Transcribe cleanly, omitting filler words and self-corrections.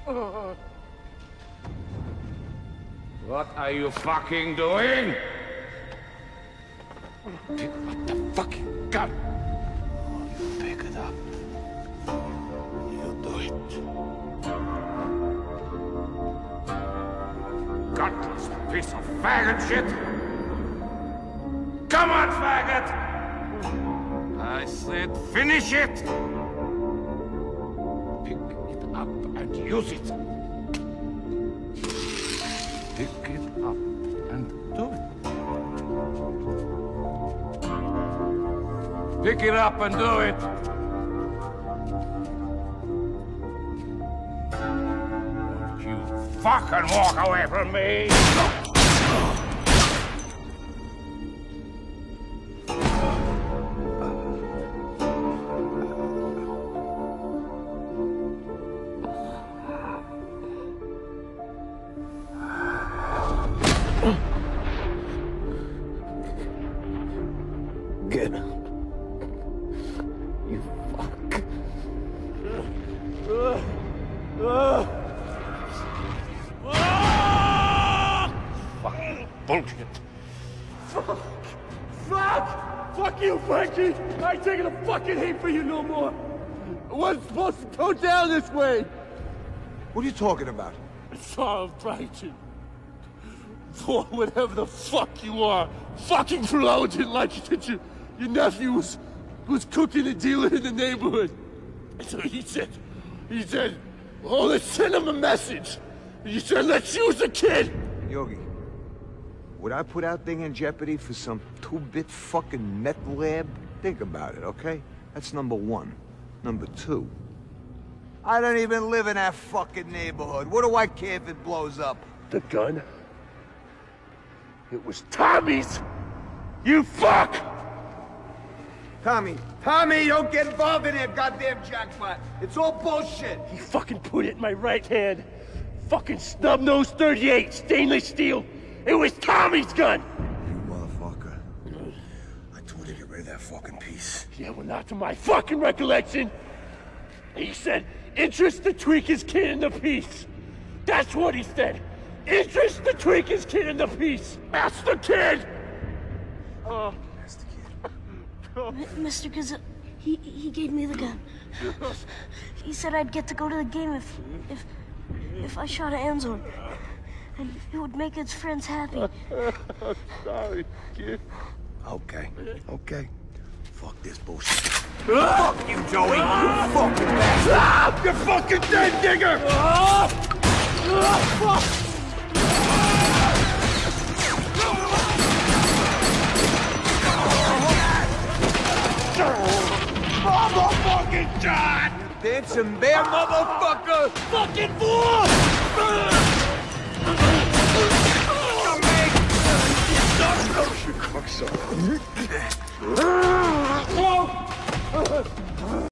What are you fucking doing? Pick up the fucking gun. You pick it up. You do it. Gutless piece of faggot shit. Come on, faggot! I said finish it! Pick it up and use it. Pick it up and do it. Pick it up and do it. Don't you fucking walk away from me! Get up. You fuck. Fucking bullshit. Fuck! Fuck! Fuck you, Frankie! I ain't taking a fucking hate for you no more! I wasn't supposed to go down this way! What are you talking about? Sorry, Brighton. For whatever the fuck you are, fucking Flo didn't like it that your nephew was cooking and dealing in the neighborhood. So he said, oh, let's send him a message. He said, let's use the kid. Yogi, would I put our thing in jeopardy for some 2-bit fucking meth lab? Think about it, okay? That's number one. Number two, I don't even live in that fucking neighborhood. What do I care if it blows up? The gun? It was Tommy's! You fuck! Tommy, don't get involved in that goddamn jackpot. It's all bullshit. He fucking put it in my right hand. Fucking snub-nosed 38, stainless steel. It was Tommy's gun! You motherfucker. I told you to get rid of that fucking piece. Yeah, well, not to my fucking recollection. He said, interest to tweak his kid in the piece. That's what he said. Interest to tweak his kid in the piece. That's the kid! That's the kid. Mr. Gazelle, he gave me the gun. He said I'd get to go to the game if I shot at Anzor. And it would make his friends happy. I'm sorry, kid. Okay. Fuck this bullshit. Fuck you, Joey! You fucking bastard! You fucking dead digger! Fuck! Motherfucking John! Dancing bear, motherfucker! Fucking fool!